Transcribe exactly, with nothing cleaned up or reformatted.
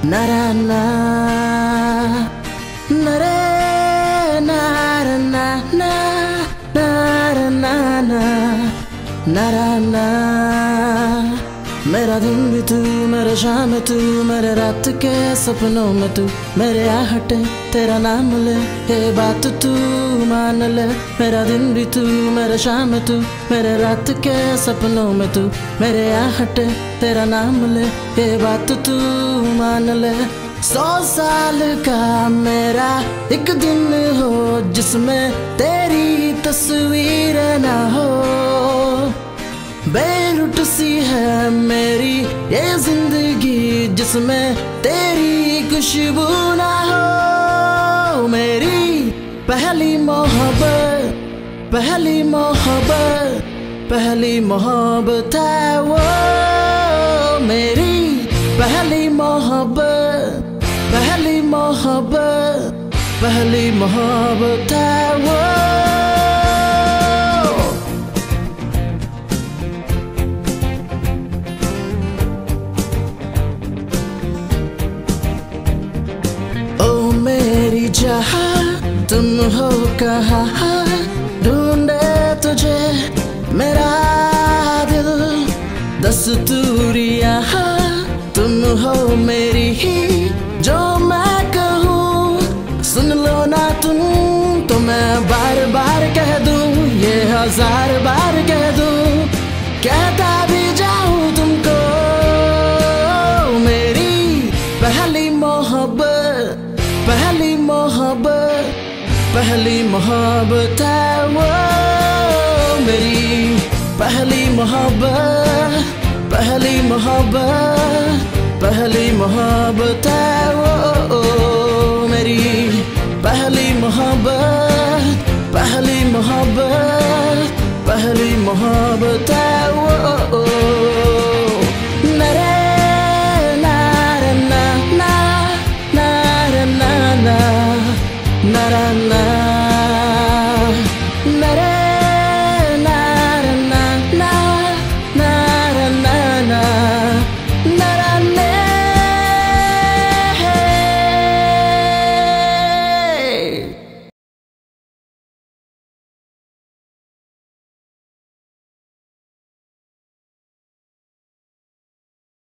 Nara na nare nara na na nara na na nara na मेरा दिन भी तू, मेरा शाम तू, मेरे रात के सपनों में तू, मेरे आहट तेरा नाम ले, ये बात तू मान ले। मेरा दिन भी तू, मेरा शाम तू, मेरे रात के सपनों में तू, मेरे आहट तेरा नाम ले, ये बात तू मान ले। सौ साल का मेरा एक दिन हो जिसमें तेरी तस्वीर ना हो, बेरुट सी है मेरी ये जिंदगी जिसमें तेरी खुशबू ना हो। मेरी पहली मोहब्बत, पहली मोहब्बत, पहली मोहब्बत है वो। मेरी पहली मोहब्बत, पहली मोहब्बत, पहली मोहब्बत है वो। मेरी जहाँ तुम हो कहाँ, ढूंढे तुझे मेरा दिल। दस्तूरिया तुम हो मेरी ही, जो मैं कहूँ सुन लो ना तुम, तो मैं बार बार कह दूँ, ये हजार बार कह दूँ, कहता भी जाऊँ तुमको। मेरी पहली मोहब्बत, पहली मोहब्बत, पहली मोहब्बत है वो। मेरी पहली मोहब्बत, पहली मोहब्बत, पहली मोहब्बत है वो। मेरी पहली मोहब्बत, पहली मोहब्बत, पहली मोहब्बत है वो।